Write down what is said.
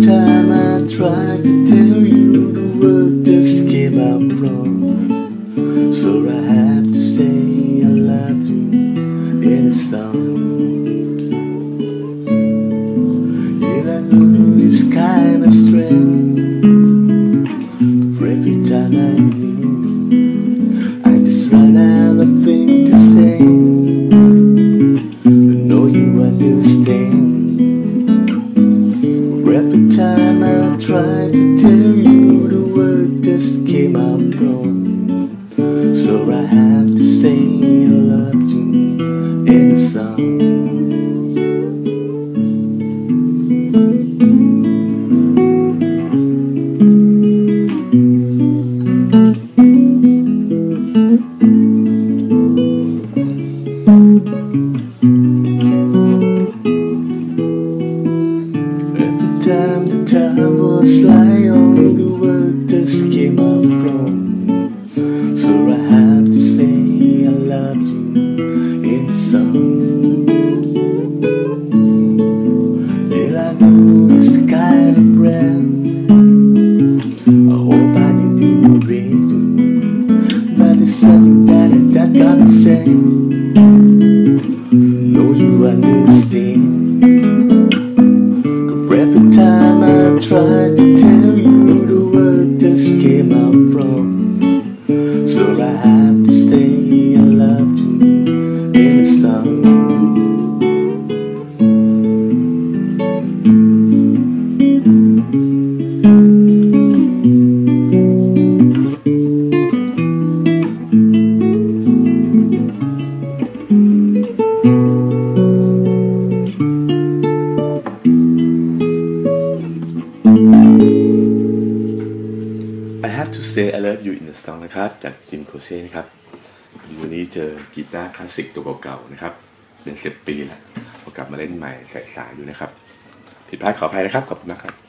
time I try to tell you, the word just came out wrong. So I have to say I love you in a song. Yeah, I know it's kind of strange, but every time I do, I just run out of things to say. I know you understand. Every time I try to tell you, the word just came out wrong. So I have to say I love you in a song. Time the time was like on, the word just came out wrong. So I have to say I love you in a song. Yeah, I know it's kind of rare. I hope I didn't break you, but it's something that I gotta say. I know you understand. Every time I try to tell you, the word just came out wrong. So I have to say I love you in a song. I have to say I love you in a song นะครับจากจิมโคเซ่นะครับวันนี้เจอกีตาร์คลาสสิกตัวเก่าๆนะครับเป็น10 ปีแล้วกลับมาเล่นใหม่ใส่สายอยู่นะครับผิดพลาดขออภัยนะครับขอบคุณมากครับ